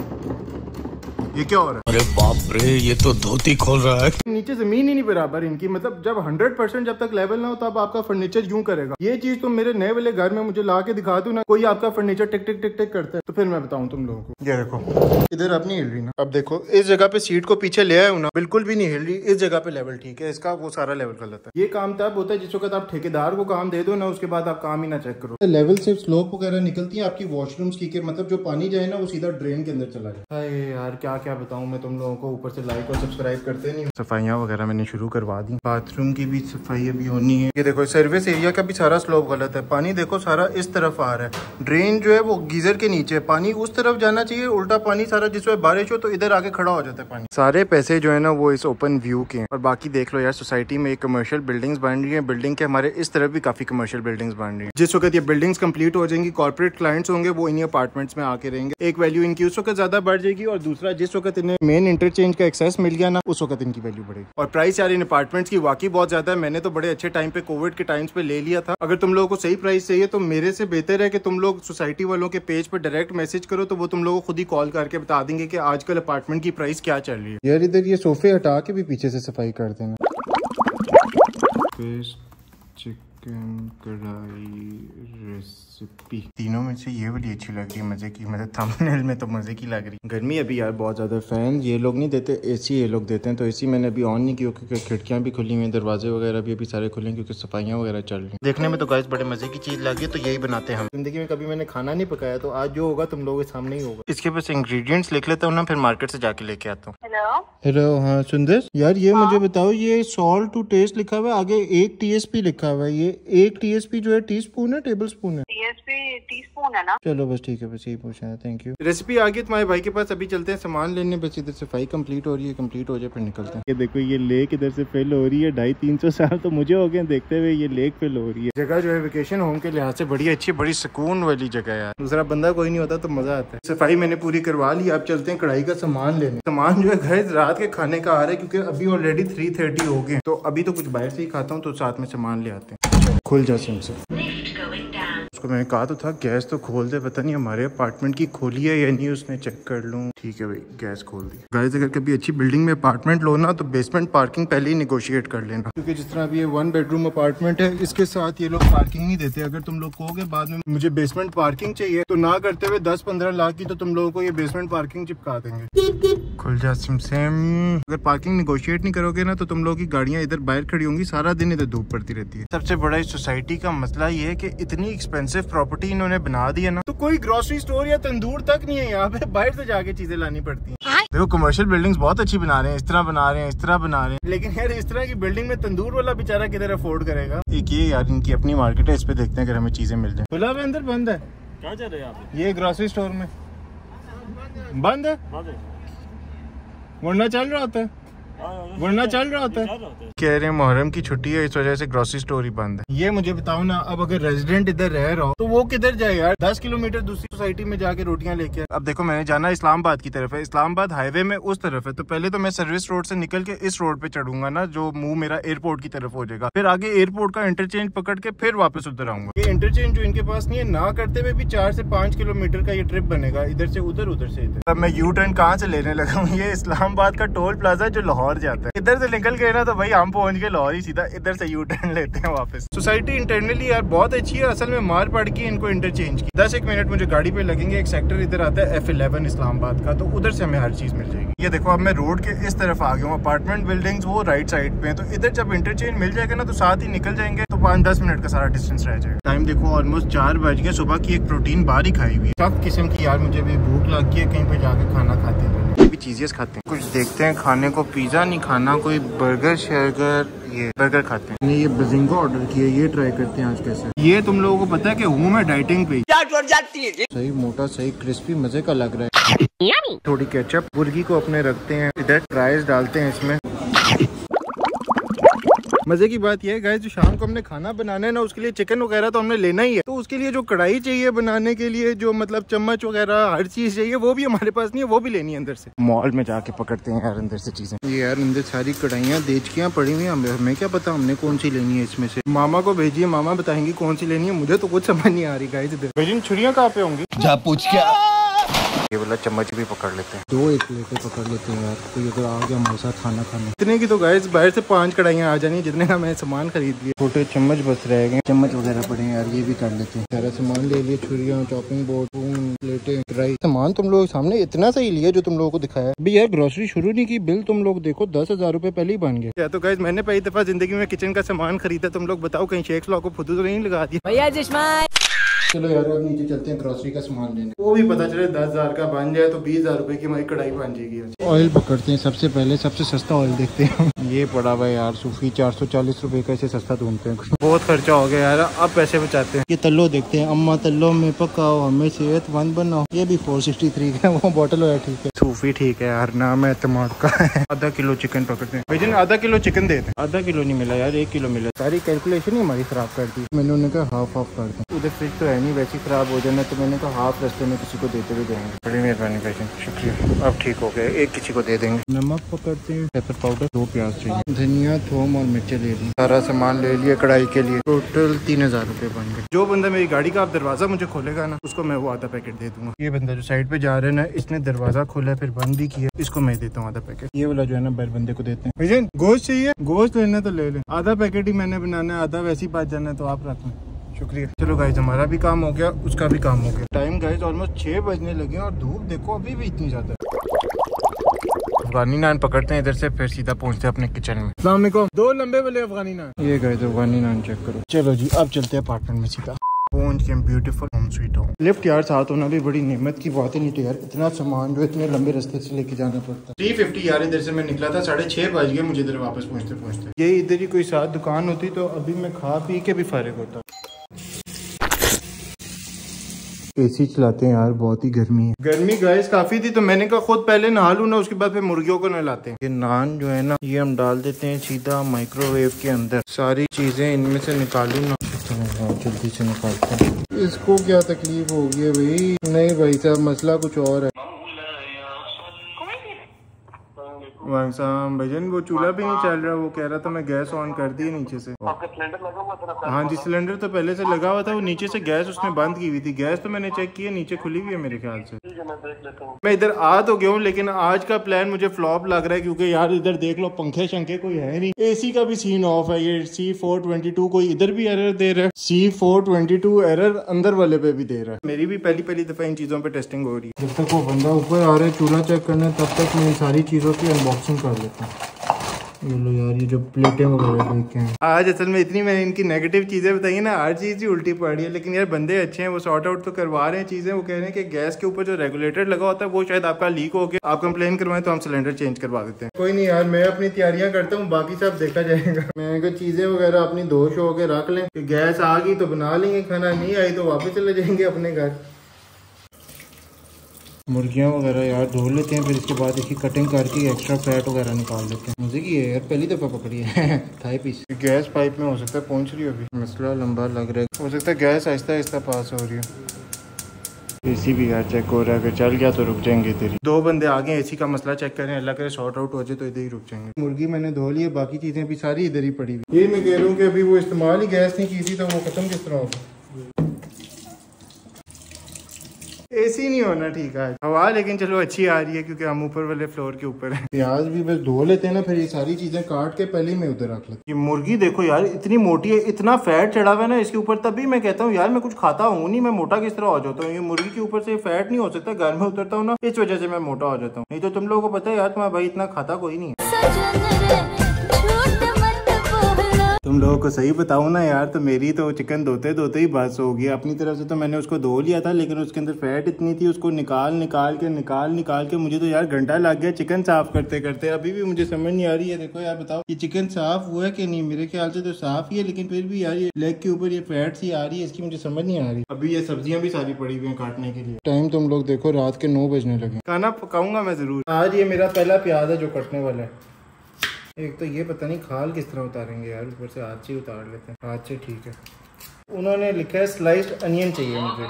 [SPEAKER 1] ये क्या हो रहा है?
[SPEAKER 5] अरे बाप रे, ये तो धोती खोल रहा है।
[SPEAKER 1] नीचे जमीन ही नहीं बराबर इनकी, मतलब जब 100% जब तक लेवल ना हो तब आपका फर्नीचर यूं करेगा। ये चीज तुम मेरे नए वाले घर में मुझे ला के दिखा दो ना, कोई आपका फर्नीचर टिक टिक टिक टिक करता है तो फिर मैं बताऊं तुम लोगों को। ये देखो इधर अपनी हिल रही ना, अब देखो इस जगह पे सीट को पीछे ले आए ना, बिल्कुल भी नहीं हिल रही। इस जगह पे लेवल ठीक है, इसका वो सारा लेवल गलत है। ये काम तब होता है जिस वक्त आप ठेकेदार को काम दे दो ना, उसके बाद आप काम ही ना चेक करो। लेवल सिर्फ स्लोप वगैरह निकलती है आपकी वॉशरूम्स की, मतलब जो पानी जाए ना वो सीधा ड्रेन के अंदर चला जाए। यार क्या क्या बताऊं मैं तुम लोगों को, ऊपर से लाइक और सब्सक्राइब करते नहीं। सफाइयाँ वगैरह मैंने शुरू करवा दी, बाथरूम की भी सफाई अभी होनी है। ये देखो सर्विस एरिया का भी सारा स्लोप गलत है, पानी देखो सारा इस तरफ आ रहा है। ड्रेन जो है वो गीजर के नीचे, पानी उस तरफ जाना चाहिए, उल्टा पानी सारा जिसमें बारिश हो तो इधर आके खड़ा हो जाता है पानी। सारे पैसे जो है ना वो इस ओपन व्यू के। और बाकी देख लो यार सोसाइटी में एक कमर्शियल बिल्डिंग्स बन रही है, बिल्डिंग के हमारे इस तरफ भी काफी कमर्शियल बिल्डिंग्स बन रही है। जिस वक्त ये बिल्डिंग्स कंप्लीट हो जाएंगी कॉर्पोरेट क्लाइंट्स होंगे वो इन्हीं अपार्टमेंट्स में आके रहेंगे। एक वैल्यू इनकी उस वक्त ज्यादा बढ़ जाएगी और दूसरा जिस वक्त इन्हें मेन इंटरचेंज का एक्सेस मिल गया ना उस वक्त इनकी वैल्यू बढ़ेगी। और प्राइस यार इन अपार्टमेंट्स की वाकई बहुत ज्यादा है। मैंने तो बड़े अच्छे टाइम पे कोविड के टाइम्स पे ले लिया था। अगर तुम लोगों को सही प्राइस चाहिए तो मेरे से बेहतर है कि तुम लोग सोसाइटी वालों के पेज पे डायरेक्ट मैसेज करो, तो वो तुम लोगों को खुद ही कॉल करके बता देंगे कि आजकल अपार्टमेंट की प्राइस क्या चल रही है। यार इधर ये सोफे हटा के भी पीछे से सफाई कर देना। चिकन कढ़ाई रेसिपी, तीनों में से ये वाली अच्छी लग रही है, मजे की, मतलब थंबनेल में तो मजे की लग रही है। गर्मी अभी यार बहुत ज्यादा, फैन ये लोग नहीं देते, एसी ये लोग देते हैं, तो एसी मैंने अभी ऑन नहीं किया क्योंकि खिड़कियां भी खुली हुई हैं, दरवाजे वगैरह भी अभी सारे खुले हैं क्योंकि सफाइयां वगैरह चल रही हैं। देखने में तो गाइस बड़े मजे की चीज लगी है, तो यही बनाते हैं हम। जिंदगी में कभी मैंने खाना नहीं पकाया तो आज जो होगा तुम लोगों के सामने ही होगा। इसके बस इंग्रेडिएंट्स लिख लेता हूँ ना, फिर मार्केट से जाके लेके आता हूँ। हेलो हाँ सुंदर, यार ये मुझे बताओ, ये सॉल्ट टू टेस्ट लिखा हुआ है, आगे 1 TSP लिखा हुआ है, ये 1 TSP जो है टीस्पून है टेबल स्पून है?
[SPEAKER 7] टीस्पून है ना।
[SPEAKER 1] चलो बस ठीक है, बस यही पूछना है, थैंक यू। रेसिपी आ गई तुम्हारे भाई के पास, अभी चलते हैं सामान लेने, बस इधर सफाई कंप्लीट हो रही है, कंप्लीट हो जाए फिर निकलते हैं। ये देखो ये लेक इधर से फिल हो रही है, 250-300 साल तो मुझे हो गए देखते हुए ये लेक फिल हो रही है। जगह जो है वेकेशन होम के लिहाज से बड़ी अच्छी, बड़ी सुकून वाली जगह है यार, दूसरा बंदा कोई नहीं होता तो मजा आता है। सफाई मैंने पूरी करवा ली, अब चलते हैं कढ़ाई का सामान लेने। सामान जो है घर रात के खाने का आ रहा है क्योंकि अभी ऑलरेडी 3:30 हो गए, तो अभी तो कुछ बाहर से ही खाता हूँ, तो साथ में सामान ले आते हैं। खुल जा सिम से, उसको मैंने कहा तो था गैस तो खोल दे, पता नहीं हमारे अपार्टमेंट की खोली है या नहीं, उसने चेक कर लूँ। ठीक है भाई गैस खोल दी। गाइस अगर कभी अच्छी बिल्डिंग में अपार्टमेंट लो ना तो बेसमेंट पार्किंग पहले ही निगोशिएट कर लेना, क्योंकि जिस तरह अभी ये 1 बेडरूम अपार्टमेंट है इसके साथ ये लोग पार्किंग नहीं देते। अगर तुम लोग कहोगे बाद में मुझे बेसमेंट पार्किंग चाहिए तो ना करते हुए 10-15 लाख की तो तुम लोगों को ये बेसमेंट पार्किंग चिपका देंगे। खुल जा सिम सेम। अगर पार्किंग निगोशिएट नहीं करोगे ना तो तुम लोग की गाड़ियां इधर बाहर खड़ी होंगी, सारा दिन इधर धूप पड़ती रहती है। सबसे बड़ा इस सोसाइटी का मसला ये है कि इतनी एक्सपेंसिव प्रॉपर्टी इन्होंने बना दी है ना, तो कोई ग्रोसरी स्टोर या तंदूर तक नहीं है यहाँ पे, बाहर से जाके चीजें लानी पड़ती हैं। देखो कमर्शियल बिल्डिंग्स बहुत अच्छी बना रहे हैं, इस तरह बना रहे हैं, इस तरह बना रहे हैं, लेकिन यार इस तरह की बिल्डिंग में तंदूर वाला बेचारा किधर अफोर्ड करेगा। एक ये यार इनकी अपनी मार्केट है, इस पे देखते हैं अगर हमें चीजें मिल जाए। खुला है अंदर, बंद है?
[SPEAKER 6] क्या चल रहा है यहाँ पे?
[SPEAKER 1] ये ग्रोसरी स्टोर में बंद है, वरना चल रहा होता है, वरना चल रहा होता है। कह रहे हैं मुहर्रम की छुट्टी है इस वजह से ग्रोसरी स्टोर ही बंद है। ये मुझे बताओ ना, अब अगर रेजिडेंट इधर रह रहा हो तो वो किधर जाए यार, 10 किलोमीटर दूसरी सोसाइटी में जाके रोटियां लेके। अब देखो मैंने जाना इस्लामाबाद की तरफ है, इस्लामाबाद हाईवे में उस तरफ है, तो पहले तो मैं सर्विस रोड से निकल के इस रोड पे चढ़ूंगा ना, जो मुंह मेरा एयरपोर्ट की तरफ हो जाएगा, फिर आगे एयरपोर्ट का इंटरचेंज पकड़ के फिर वापस उधर आऊंगा। ये इंटरचेंज जो इनके पास नहीं है, ना करते हुए भी 4 से 5 किलोमीटर का ये ट्रिप बनेगा, इधर से उधर, उधर से इधर। अब मैं यू टर्न कहाँ से लेने लगा हूँ, ये इस्लामाबाद का टोल प्लाजा जो लाहौर लाहौर जाता है। इधर से निकल गए ना तो भाई हम पहुंच गए लाहौर ही सीधा, इधर से यू टर्न लेते हैं वापस। सोसाइटी इंटरनली यार बहुत अच्छी है, असल में मार पड़ गई इनको इंटरचेंज की। 10-1 मिनट मुझे गाड़ी पे लगेंगे। एक सेक्टर इधर आता है F11 इस्लामाबाद का, तो उधर से हमें हर चीज मिल जाएगी। ये देखो अब मैं रोड के इस तरफ आ गया हूँ, अपार्टमेंट बिल्डिंग्स वो राइट साइड पे है, तो इधर जब इंटरचेंज मिल जाएगा ना तो साथ ही निकल जाएंगे, तो 5-10 मिनट का सारा डिस्टेंस रह जाएगा। टाइम देखो ऑलमोस्ट 4 बज गए। सुबह की एक प्रोटीन बार ही खाई हुई है, सब किस्म की। यार मुझे भी भूख लग गई है, कहीं पे जाके खाना खाते हैं, ये भी चीजें खाते हैं। कुछ देखते हैं खाने को, पिज्जा नहीं खाना, कोई बर्गर शर्गर, ये बर्गर खाते हैं। ये बजिंगा ऑर्डर किया, ये ट्राई करते हैं आज कैसे। ये तुम लोगों को पता है कि हूँ मैं डाइटिंग पे, सही मोटा सही क्रिस्पी मजे का लग रहा है। थोड़ी केचप मुर्गी को अपने रखते हैं इधर, राइस डालते हैं इसमें। मजे की बात यह है गाइस, जो शाम को हमने खाना बनाना है ना, उसके लिए चिकन वगैरह तो हमने लेना ही है, तो उसके लिए जो कढ़ाई चाहिए बनाने के लिए, जो मतलब चम्मच वगैरह हर चीज चाहिए, वो भी हमारे पास नहीं है, वो भी लेनी है अंदर से। मॉल में जाके पकड़ते हैं यार अंदर से चीजें। ये यार अंदर सारी कढ़ाइयाँ देचकियाँ पड़ी हुई हैं, हमें क्या पता हमने कौन सी लेनी है इसमें से। मामा को भेजिए, मामा बताएंगी कौन सी लेनी है, मुझे तो कुछ समझ नहीं आ रही गाइस। इधर छुरियाँ कहाँ पे होंगी,
[SPEAKER 5] जा पूछ क्या।
[SPEAKER 1] ये वाला चम्मच भी पकड़ लेते हैं, 1 प्लेटें पकड़ लेते हैं यार, कोई अगर आ गया हमारे साथ खाना खाने। इतने की तो गाइस बाहर से 5 कढ़ाइयाँ आ जानी, जितने का मैं सामान खरीद लिया। छोटे चम्मच बस रह गए, चम्मच वगैरह पड़े हैं यार, ये भी कर लेते हैं। सारा सामान ले लिए, छुरियाँ, चॉपिंग बोर्ड, स्पून, प्लेटें, कढ़ाई। सामान तुम लोग सामने इतना सही लिया जो तुम लोगों को दिखाया। अभी यार ग्रोसरी शुरू नहीं की, बिल तुम लोग देखो 10,000 रुपए पहले ही बन गए। तो गाइस मैंने पहली दफा जिंदगी में किचन का सामान खरीदा। तुम लोग बताओ कहीं शेख लॉ को फुदू तो नहीं लगा दिया भैया जिस्मा। चलो यार अब नीचे चलते हैं ग्रोसरी का सामान लेने, वो भी पता चले 10,000 का बन जाए तो 20,000 रुपए की हमारी कढ़ाई बन जाएगी। ऑयल पकड़ते हैं, सबसे पहले सबसे सस्ता ऑयल देखते हैं। ये पड़ा हुआ है यार सूफी, 440 रुपए का, इसे सस्ता ढूंढते हैं। बहुत खर्चा हो गया यार, अब पैसे बचाते हैं। ये तल्लो देखते हैं, अम्मा तल्लो में पकाओ हमें सेहतमंद बनाओ। ये भी 463 का, वो बॉटल है ठीक है। सूफी ठीक है यार, नाम है एतमाद का है। आधा किलो चिकन पकड़ते हैं भाईजान, आधा किलो चिकन देते हैं। आधा किलो नहीं मिला यार, 1 किलो मिला। सारी कैलकुलेशन ही हमारी खराब कर दी। मैंने उन्हें कहा हाफ कर दें, उधर फ्रिज तो है नहीं, वैसे ही खराब हो जाना, तो मैंने कहा हाफ रास्ते में किसी को देते हुए जाएंगे। बड़ी मेहरबानी भाईजान, शुक्रिया। अब ठीक हो गया, एक किसी को दे देंगे। नमक पकड़ते हैं, पेपर पाउडर, 2 प्याज चाहिए, धनिया, थोम और मिर्चे ले ली। सारा सामान ले लिया कढ़ाई के लिए। टोटल 3,000 रुपए बन गए। जो बंदा मेरी गाड़ी का आप दरवाजा मुझे खोलेगा ना, उसको मैं वो आधा पैकेट दे दूंगा। ये बंदा जो साइड पे जा रहे हैं ना, इसने दरवाजा खोला फिर बंद भी किया, इसको मैं देता हूँ आधा पैकेट। ये वाला जो है ना बर बंदे को देते हैं। भाईजान गोश्त चाहिए, गोश्त लेना तो ले लें, आधा पैकेट ही मैंने बनाना है, आधा वैसे ही बात जाना है, तो आप रख लें। शुक्रिया। चलो गाइस हमारा भी काम हो गया, उसका भी काम हो गया। टाइम गाइस ऑलमोस्ट 6 बजने लगे और धूप देखो अभी भी इतनी ज्यादा है। अफगानी नान पकड़ते हैं इधर से, फिर सीधा पहुंचते हैं अपने किचन में। अस्सलाम वालेकुम। 2 लंबे वाले अफगानी नान। ये गाइस अफगानी नान चेक करो। चलो जी अब चलते हैं अपार्टमेंट में सीधा। पहुंच के beautiful home sweet home. Lift यार साथ होना भी बड़ी नेमत की बात है, नहीं तो यार इतना सामान जो इतने लंबे रास्ते से लेके जाना पड़ता है। 350 यार इधर से मैं निकला था, 6:30 बज गए मुझे इधर वापस पहुंचते। ये इधर ही कोई साथ दुकान होती तो अभी मैं खा पी के भी फारिग होता। एसी चलाते हैं यार, बहुत ही गर्मी है। गर्मी गाइस काफी थी, तो मैंने कहा खुद पहले नहा लूं ना, उसके बाद फिर मुर्गियों को नहलाते हैं। ये नान जो है ना, ये हम डाल देते हैं सीधा माइक्रोवेव के अंदर। सारी चीजें इनमें से निकालूं ना, जल्दी से निकालते हैं। इसको क्या तकलीफ होगी है भाई? नहीं भाई साहब, मसला कुछ और है। भजन वो चूल्हा भी नहीं चल रहा, वो कह रहा था मैं गैस ऑन कर दी नीचे से। आपका सिलेंडर लगा हुआ था? हाँ जी सिलेंडर तो पहले से लगा हुआ था, वो नीचे से गैस उसने बंद की हुई थी। गैस तो मैंने चेक किया नीचे खुली हुई है मेरे ख्याल से। मैं देख लेता हूँ। मैं इधर आ तो गया हूँ, लेकिन आज का प्लान मुझे फ्लॉप लग रहा है, क्योंकि यार इधर देख लो पंखे शंखे कोई है नहीं, एसी का भी सीन ऑफ है। ये C422 कोई इधर भी एरर दे रहा है, C422 एरर अंदर वाले पे भी दे रहा है। मेरी भी पहली दफा इन चीजों पे टेस्टिंग हो रही है। जब तक वो बंदा ऊपर आ रहा है चूल्हा चेक करने, तब तक मैं सारी चीजों की अनबॉक्सिंग कर लेता हूँ। ये लो यार, ये जो प्लेटें वगैरह देखे हैं आज, असल में इतनी मैंने इनकी नेगेटिव चीजें बताई ना, हर चीज ही उल्टी पड़ रही है। लेकिन यार बंदे अच्छे हैं, वो सॉर्ट आउट तो करवा रहे हैं चीजें। वो कह रहे हैं कि गैस के ऊपर जो रेगुलेटर लगा होता है वो शायद आपका लीक हो गया, आप कंप्लेन करवाएं तो हम सिलेंडर चेंज करवा देते हैं। कोई नहीं यार, मैं अपनी तैयारियां करता हूँ, बाकी सब देखा जाएगा। मैं अगर चीजें वगैरह अपनी दोष हो के रख लें कि गैस आ गई तो बना लेंगे खाना, नहीं आई तो वापस चले जाएंगे अपने घर। मुर्गियाँ वगैरह यार धो लेते हैं, फिर इसके बाद इसकी कटिंग करके एक्स्ट्रा फैट वगैरह निकाल लेते हैं। मजे की है यार, पहली दफा पकड़ी है थाई पीस। गैस पाइप में हो सकता है पहुंच रही है, अभी मसला लंबा लग रहा है, हो सकता है गैस आहिस्ता आहिस्ता पास हो रही है। एसी भी यार चेक हो रहा है, अगर चल गया तो रुक जाएंगे। तेरी 2 बंदे आ गए एसी का मसला चेक करें, अल्लाह करे सॉर्ट आउट हो जाए तो इधर ही रुक जाएंगे। मुर्गी मैंने धो ली है, बाकी चीजें भी सारी इधर ही पड़ी हुई। ये मैं कह रहा हूँ कि अभी वो इस्तेमाल ही गैस नहीं की थी, तो वो खत्म किस तरह होगा। एसी नहीं होना ठीक है हवा, लेकिन चलो अच्छी आ रही है क्योंकि हम ऊपर वाले फ्लोर के ऊपर है। प्याज भी बस धो लेते हैं ना, फिर ये सारी चीजें काट के पहले ही मैं उधर रख लेता। ये मुर्गी देखो यार इतनी मोटी है, इतना फैट चढ़ा हुआ है ना इसके ऊपर, तभी मैं कहता हूँ यार मैं कुछ खाता हूँ नहीं, मैं मोटा किस तरह हो जाता हूँ। ये मुर्गी के ऊपर से फैट नहीं हो सकता, घर में उतरता हूँ ना, इस वजह से मैं मोटा हो जाता हूँ। नहीं तो तुम लोगों को पता है यार तुम्हारा भाई इतना खाता कोई नहीं है। तुम लोगों को सही बताऊं ना यार, तो मेरी तो चिकन धोते धोते ही बस हो गया। अपनी तरफ से तो मैंने उसको धो लिया था, लेकिन उसके अंदर फैट इतनी थी, उसको निकाल के मुझे तो यार घंटा लग गया चिकन साफ करते करते। अभी भी मुझे समझ नहीं आ रही है। देखो यार बताओ ये चिकन साफ हुआ है कि नहीं, मेरे ख्याल से तो साफ ही है, लेकिन फिर भी यार ये लेग के ऊपर ये फैट सी आ रही है, इसकी मुझे समझ नहीं आ रही। अभी ये सब्जियां भी सारी पड़ी हुई है काटने के लिए। टाइम तुम लोग देखो रात के 9 बजने लगे। खाना पकाऊंगा मैं जरूर आज। ये मेरा पहला प्याज है जो कटने वाला है। एक तो ये पता नहीं खाल किस तरह उतारेंगे यार, ऊपर से हाथ से उतार लेते हैं। हाथ से ठीक है। उन्होंने लिखा है स्लाइस्ड अनियन चाहिए मुझे।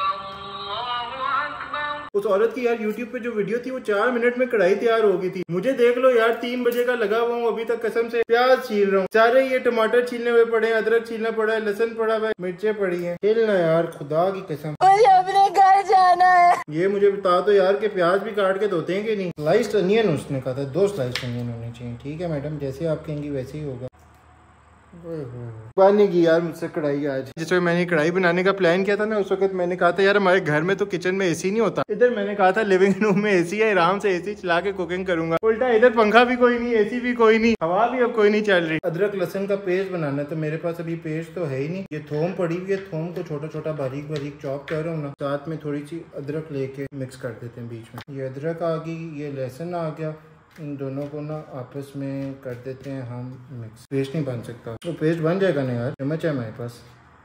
[SPEAKER 1] उस औरत की यार YouTube पे जो वीडियो थी वो 4 मिनट में कढ़ाई तैयार हो गई थी। मुझे देख लो यार 3 बजे का लगा हुआ हूँ अभी तक, कसम से प्याज छील रहा हूँ। सारे ये टमाटर छीलने हुए पड़े हैं, अदरक छीलना पड़ा है, लहसुन पड़ा हुआ है, मिर्चें पड़ी हैं। हिलना यार खुदा की कसम, मुझे अपने घर जाना है। ये मुझे बता दो यार कि प्याज भी काट के धोते हैं कि नहीं। स्लाइस्ड अनियन उसने कहा था 2 स्लाइस्ड अनियन होने चाहिए। ठीक है मैडम, जैसे आप कहेंगी वैसे ही होगा। बनेगी यार मुझसे कढ़ाई आज। जिस वक्त मैंने कढ़ाई बनाने का प्लान किया था ना, उस वक्त मैंने कहा था यार हमारे घर में तो किचन में एसी नहीं होता। इधर मैंने कहा था लिविंग रूम में एसी है, आराम से एसी चला के कुकिंग करूंगा। उल्टा इधर पंखा भी कोई नहीं, एसी भी कोई नहीं, हवा भी अब कोई नहीं चल रही। अदरक लहसुन का पेस्ट बनाना है, तो मेरे पास अभी पेस्ट तो है ही नहीं। ये थोम पड़ी हुई है, थोम को छोटा छोटा बारीक बारीक चॉप कर रहा हूँ ना, साथ में थोड़ी सी अदरक लेके मिक्स कर देते हैं बीच में। ये अदरक आ गई, ये लहसुन आ गया, इन दोनों को ना आपस में कर देते हैं हम मिक्स। पेस्ट नहीं बन सकता तो पेस्ट बन जाएगा ना यार, चम्मच है मेरे पास।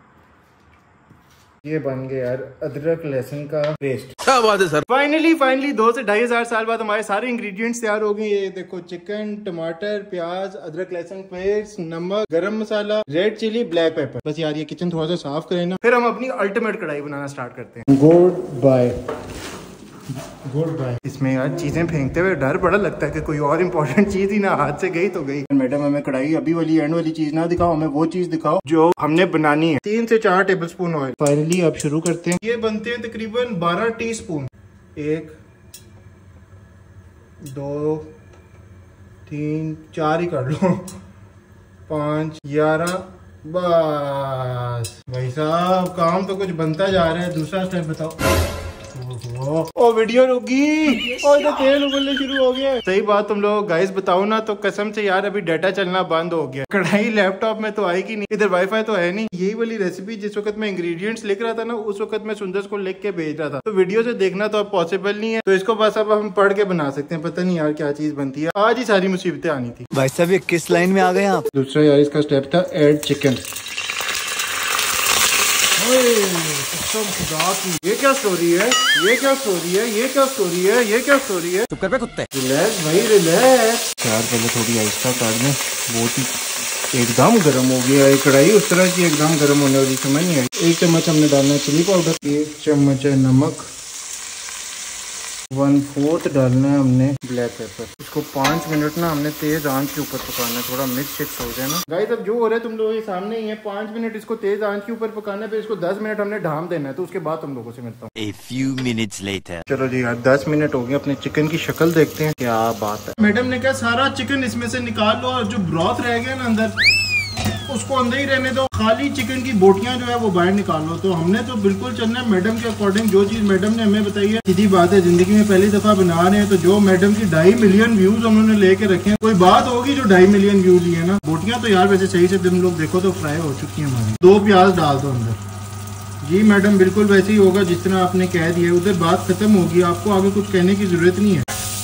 [SPEAKER 1] ये बन गया यार अदरक लहसुन का पेस्ट।
[SPEAKER 5] क्या बात है सर।
[SPEAKER 1] फाइनली 2 से 2,500 साल बाद हमारे सारे इंग्रेडिएंट्स तैयार हो गए। ये देखो चिकन, टमाटर, प्याज, अदरक लहसुन पेस्ट, नमक, garam masala, red chili, black pepper. बस यार ये किचन थोड़ा सा साफ करें ना, फिर हम अपनी अल्टीमेट कढ़ाई बनाना स्टार्ट करते हैं। Good bye. इसमें यार चीजें फेंकते हुए डर बड़ा लगता है कि कोई और इम्पोर्टेंट चीज ही ना हाथ से गई तो गई। मैडम हमें कढ़ाई अभी वाली एंड वाली चीज ना दिखाओ, हमें वो चीज दिखाओ जो हमने बनानी है। 3 से 4 टेबलस्पून ऑयल। फाइनली अब शुरू करते हैं। ये बनते हैं तकरीबन 12 टीस्पून। 1 2 3 4 ही कर लो, 5 11। बस भाई साहब काम तो कुछ बनता जा रहा है। दूसरा स्टेप बताओ। ओ वीडियो रुकी और तो तेल उबलने शुरू हो गया। सही बात तुम लोग गाइस बताओ ना, तो कसम से यार अभी डाटा चलना बंद हो गया। कढ़ाई लैपटॉप में तो आएगी नहीं, इधर वाईफाई तो है नहीं। यही वाली रेसिपी जिस वक्त मैं इंग्रेडिएंट्स लिख रहा था ना, उस वक्त मैं सुंदर को लिख के भेज रहा था, तो वीडियो से देखना तो अब पॉसिबल नहीं है। तो इसको बस अब हम पढ़ के बना सकते हैं। पता नहीं यार क्या चीज बनती है। आज ही सारी मुसीबतें आनी थी।
[SPEAKER 2] भाई साहब ये किस लाइन में आ गए आप।
[SPEAKER 1] दूसरा यार इसका स्टेप था ऐड चिकन। खुदा की ये क्या स्टोरी है, ये क्या स्टोरी है, ये क्या स्टोरी है, ये क्या स्टोरी है।
[SPEAKER 2] चुप कर पे कुत्ते।
[SPEAKER 1] रिलैक्स भाई रिलैक्स। यार पहले थोड़ी आहिस्ता कर दें, बहुत ही एकदम गर्म हो गया है कढ़ाई। उस तरह की एकदम गर्म होने वाली समझ नहीं आई। 1 चम्मच हमने डालना है चिली पाउडर, 1 चम्मच है नमक, 1/4 डालना है हमने ब्लैक पेपर। इसको 5 मिनट ना हमने तेज आंच के ऊपर पकाना है, थोड़ा मिक्स हो जाए ना। गाइस अब जो हो रहा है तुम लोगों के सामने ही है। 5 मिनट इसको तेज आंच के ऊपर पकाना है, फिर इसको 10 मिनट हमने ढाम देना है। तो उसके बाद तुम लोगों से मिलता हूँ।
[SPEAKER 2] A few minutes later.
[SPEAKER 1] चलो जी यार 10 मिनट हो गए। अपने चिकन की शक्ल देखते हैं, क्या बात है। मैडम ने कहा सारा चिकन इसमें से निकाल लो और जो ब्रॉथ रह गया ना अंदर, उसको अंदर ही रहने दो। खाली चिकन की बोटियां जो है वो बाहर निकाल लो। तो हमने तो बिल्कुल चलना है मैडम के अकॉर्डिंग। जो चीज मैडम ने हमें बताई है, सीधी बात है, जिंदगी में पहली दफा बना रहे हैं। तो जो मैडम की 2.5 मिलियन व्यूज उन्होंने लेके रखे हैं, कोई बात होगी जो 2.5 मिलियन व्यूज लिए ना। बोटियां तो यार वैसे सही से तुम लोग देखो तो फ्राई हो चुकी है हमारी। 2 प्याज डाल दो अंदर। जी मैडम बिल्कुल वैसे ही होगा जिस तरह आपने कह दिया। उधर बात खत्म होगी, आपको आगे कुछ कहने की जरूरत नहीं है।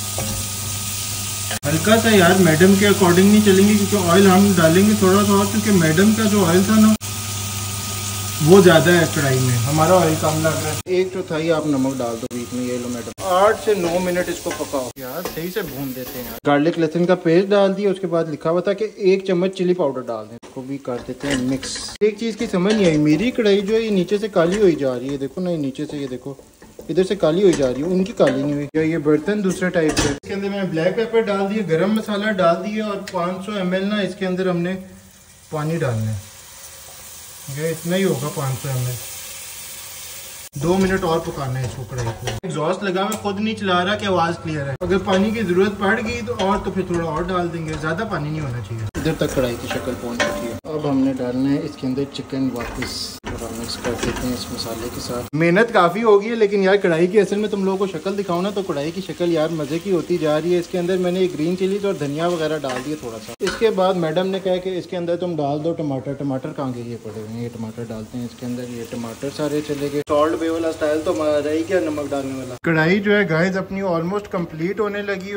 [SPEAKER 1] हल्का सा यार मैडम के अकॉर्डिंग नहीं चलेंगे, क्योंकि ऑयल हम डालेंगे थोड़ा सा और, क्योंकि मैडम का जो ऑयल था ना वो ज्यादा है कढ़ाई में, हमारा ऑयल कम लग रहा है। 1/4 आप नमक डाल दो बीच में। ये लो मैडम, 8 से 9 मिनट इसको पकाओ यार, सही से भून देते हैं। गार्लिक लहसुन का पेस्ट डाल दिया। उसके बाद लिखा हुआ था कि 1 चम्मच चिली पाउडर डाल दें। इसको भी कर देते हैं मिक्स। एक चीज की समझ नहीं आई, मेरी कढ़ाई जो है ये नीचे से काली हुई जा रही है। देखो ना, नीचे से ये देखो इधर से काली हुई जा रही है, उनकी काली नहीं हुई। ये बर्तन दूसरे टाइप के। इसके अंदर मैंने ब्लैक पेपर डाल दिया, गरम मसाला डाल दिया और 500 ml ना इसके अंदर हमने पानी डालना है। ये इतना ही होगा 500 ml। 2 मिनट और पकाना है इसको कढ़ाई को। एग्जॉस्ट लगा मैं खुद नहीं चला रहा कि आवाज क्लियर है। अगर पानी की जरूरत पड़ गई तो फिर थोड़ा और डाल देंगे, ज्यादा पानी नहीं होना चाहिए। इधर तक कढ़ाई की शक्ल पहुंच चुकी है। अब हमने डालना है इसके अंदर चिकन, वापस मिक्स कर देते हैं इस मसाले के साथ। मेहनत काफी होगी है, लेकिन यार कढ़ाई की असल में तुम लोगों को शक्ल दिखाऊं ना तो कढ़ाई की शक्ल यार मजे की होती जा रही है। इसके अंदर मैंने ग्रीन चिलीज और धनिया वगैरह डाल दिए थोड़ा सा। इसके बाद मैडम ने कहा कि इसके अंदर तुम डाल दो टमाटर। टमाटर कहाँ गए ये पड़े हुए हैं, ये टमाटर डालते हैं इसके अंदर। ये टमाटर सारे चले गए। सॉल्ट बे वाला स्टाइल तो हमारा रह गया, नमक डालने वाला। कढ़ाई जो है गाइस अपनी ऑलमोस्ट कंप्लीट होने लगी।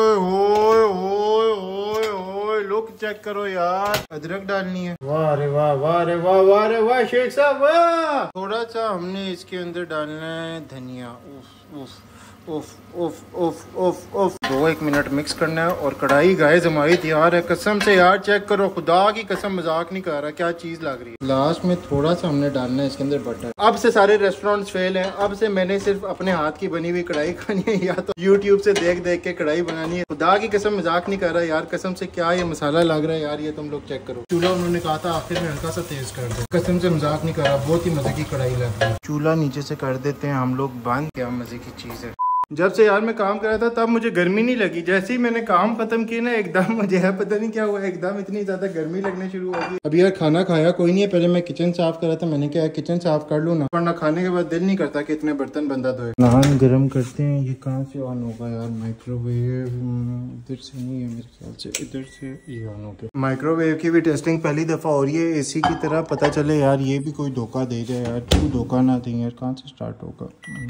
[SPEAKER 1] लुक चेक करो यार, अदरक डालनी है। वाह रे वाह, वाह रे वाह, वाह रे वाह शेख साहब वाह। थोड़ा सा हमने इसके अंदर डालना है धनिया। उफ उफ उफ उफ उफ उफ उफ 2-1 मिनट मिक्स करना है और कढ़ाई गाइस हमारी तैयार है। कसम से यार चेक करो, खुदा की कसम मजाक नहीं कर रहा, क्या चीज लग रही है। लास्ट में थोड़ा सा हमने डालना है इसके अंदर बटर। अब से सारे रेस्टोरेंट्स फेल हैं। अब से मैंने सिर्फ अपने हाथ की बनी हुई कढ़ाई खानी है या तो यूट्यूब से देख देख के कढ़ाई बनानी है। खुदा की कसम मजाक नहीं कर रहा यार, कसम से क्या ये मसाला लग रहा है यार। ये तुम लोग चेक करो। चूल्हा उन्होंने कहा था आखिर में हल्का सा तेज कर दो। कसम से मजाक नहीं कर रहा, बहुत ही मजे की कढ़ाई लग रही है। चूल्हा नीचे से कर देते हैं हम लोग बंद। क्या मजे की चीज है। जब से यार मैं काम कर रहा था तब मुझे गर्मी नहीं लगी। जैसे ही मैंने काम खत्म किया ना एकदम मुझे है पता नहीं क्या हुआ, एकदम इतनी ज्यादा गर्मी लगने शुरू हो गई। अब यार खाना खाया कोई नहीं है, पहले मैं किचन साफ कर रहा था। मैंने क्या किचन साफ कर लूँ ना, वरना खाने के बाद दिल नहीं करता कि इतने बर्तन बंदा धोए। नान गर्म करते हैं। ये कहाँ से ऑन होगा यार? माइक्रोवेव इधर से नहीं है मेरे ख्याल से, इधर से ये ऑन हो गया। माइक्रोवेव की भी टेस्टिंग पहली दफा हो रही है। एसी की तरह पता चले यार ये भी कोई धोखा दे जाए यार। तू धोखा ना दे यार। कहाँ से स्टार्ट होगा?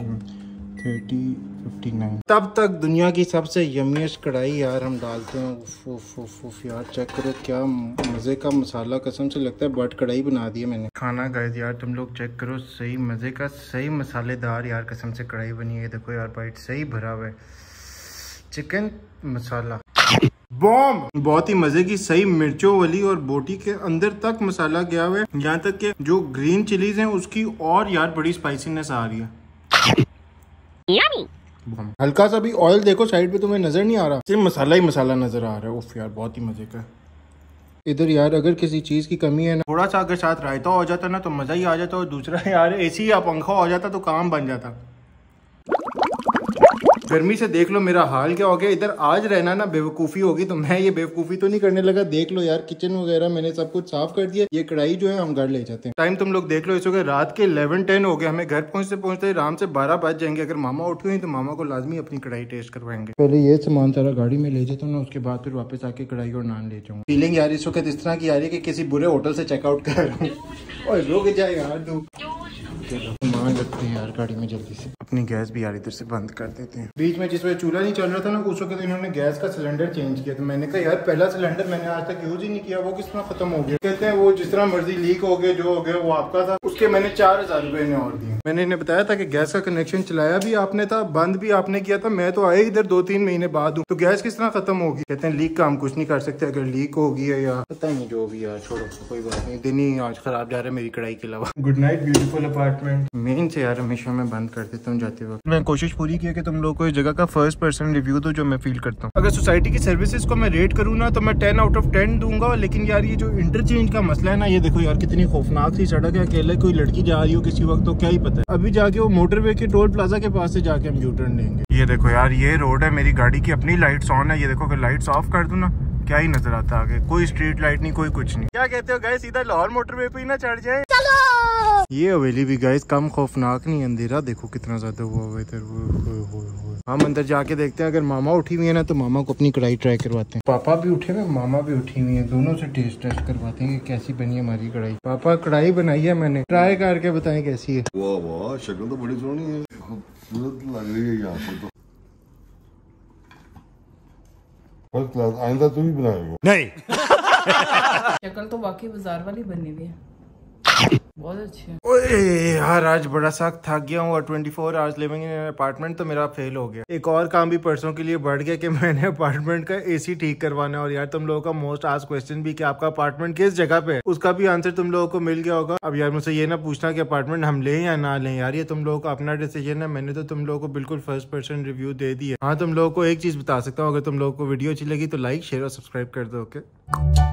[SPEAKER 1] 3059। तब तक दुनिया की सबसे यमीएस्ट कढ़ाई यार हम डालते हैं। उफ उफ उफ उफ यार चेक करो क्या मज़े का मसाला, कसम से लगता है बट कढ़ाई बना दी है मैंने। खाना गाइस यार तुम लोग चेक करो, सही मज़े का, सही मसालेदार यार कसम से कढ़ाई बनी है। देखो यार बाइट सही भरा हुआ है। चिकन मसाला बॉम्ब, बहुत ही मजे की, सही मिर्चों वाली और बोटी के अंदर तक मसाला गया हुआ है। यहाँ तक कि जो ग्रीन चिलीज हैं उसकी और यार बड़ी स्पाइसीनेस आ रही है। हल्का सा भी ऑयल देखो साइड पे, तुम्हें नजर नहीं आ रहा, सिर्फ मसाला ही मसाला नजर आ रहा है। उफ यार बहुत ही मजे का। इधर यार अगर किसी चीज की कमी है ना, थोड़ा सा अगर साथ रायता हो जाता ना तो मजा ही आ जाता। और दूसरा यार एसी या पंखा हो जाता तो काम बन जाता। गर्मी से देख लो मेरा हाल क्या हो गया। इधर आज रहना ना बेवकूफ़ी होगी, तो मैं ये बेवकूफ़ी तो नहीं करने लगा। देख लो यार किचन वगैरह मैंने सब कुछ साफ कर दिया। ये कढ़ाई जो है हम घर ले जाते हैं। टाइम तुम लोग देख लो, इस वक्त रात के 11-10 हो गए। हमें घर पहुंचते पहुंचते आराम से 12 बज जाएंगे। अगर मामा उठ गई तो मामा को लाजमी अपनी कढ़ाई टेस्ट करवाएंगे। पहले ये सामान सारा गाड़ी में ले जाता हूँ ना, उसके बाद फिर वापस आके कढ़ाई और नान ले जाऊँ। फीलिंग यार इस वक्त इस तरह की आ रही है कि किसी बुरे होटल से चेकआउट कर रहा हूँ। और रुक जाए यार तू। सामान रखते हैं यार गाड़ी में जल्दी से। अपनी गैस भी यार इधर से बंद कर देते हैं। बीच में जिस वजह चूल्हा नहीं चल रहा था ना, उस वक्त इन्होंने गैस का सिलेंडर चेंज किया। तो मैंने कहा यार पहला सिलेंडर मैंने आज तक यूज ही नहीं किया, वो किस तरह खत्म हो गया। कहते हैं वो जिस तरह मर्जी लीक हो गया, जो हो गया वो आपका था। उसके मैंने 4000 रुपए इन्हें और दिए। मैंने इन्हें बताया था कि गैस का कनेक्शन चलाया भी आपने था, बंद भी आपने किया था। मैं तो आए इधर 2-3 महीने बाद हूँ, तो गैस किस तरह खत्म होगी। कहते हैं लीक का हम कुछ नहीं कर सकते, अगर लीक होगी है या पता नहीं जो भी यार, छोड़ो कोई बात नहीं। दिन ही आज खराब जा रहा है मेरी कढ़ाई के अलावा। Good night beautiful apartment. Main से यार हमेशा मैं बंद कर देता हूँ जाते वक्त। मैं कोशिश पूरी की है कि तुम लोग को इस जगह का फर्स्ट पर्सन रिव्यू दो जो मैं फील करता हूँ। अगर सोसाइटी की सर्विसेज को मैं रेट करूँ ना तो मैं 10 आउट ऑफ 10 दूंगा। लेकिन यार ये जो इंटरचेंज का मसला है ना, ये देखो यार कितनी खौफनाक सी सड़क है। अकेले कोई लड़की जा रही हो किसी वक्त तो क्या ही पता है। अभी जाके वो मोटरवे के टोल प्लाजा के पास से जाके हम यू टर्न लेंगे। ये देखो यार ये रोड है, मेरी गाड़ी की अपनी लाइट्स ऑन है। ये देखो अगर लाइट्स ऑफ कर दूं ना क्या ही नजर आता आगे, कोई स्ट्रीट लाइट नहीं, कोई कुछ नहीं। क्या कहते हो गाइस, सीधा लाहौर मोटरवे पे ही ना चढ़ जाए। चलो ये हवेली भी गाइस कम खौफनाक नहीं। अंधेरा देखो कितना ज्यादा हुआ हुआ इधर। हम अंदर जाके देखते हैं। अगर मामा उठी हुई है ना तो मामा को अपनी कढ़ाई ट्राई करवाते हैं। पापा भी उठे हुए, मामा भी उठी हुई है, दोनों से टेस्ट करवाते हैं कि कैसी बनी है हमारी कढ़ाई। पापा कढ़ाई बनाई है मैंने, ट्राई करके बताएं कैसी है।
[SPEAKER 7] वाह वाह शक्ल तो बड़ी सोहनी है, खूबसूरत लग रही है यहाँ से तो। First class. आइंदा तू भी बनाएगा? नहीं।
[SPEAKER 3] शक्ल तो वाकई बाजार वाली बनी हुई है, बहुत अच्छी है।
[SPEAKER 1] ओए यार आज बड़ा सख्त थक गया हूँ और 24 आवर्स लिविंग इन अपार्टमेंट तो मेरा फेल हो गया। एक और काम भी परसों के लिए बढ़ गया कि मैंने अपार्टमेंट का एसी ठीक करवाना है। और यार तुम लोगों का मोस्ट आस्क्ड क्वेश्चन भी कि आपका अपार्टमेंट किस जगह पे है, उसका भी आंसर तुम लोगों को मिल गया होगा। अब यार मुझसे ये ना पूछना कि अपार्टमेंट हम लें या ना लें, यार ये तुम लोगों का अपना डिसीजन है। मैंने तो तुम लोगों को बिल्कुल फर्स्ट पर्सन रिव्यू दे दिया। हाँ तुम लोगों को एक चीज बता सकता हूँ, अगर तुम लोगों को वीडियो अच्छी लगी तो लाइक शेयर और सब्सक्राइब कर दो। ओके।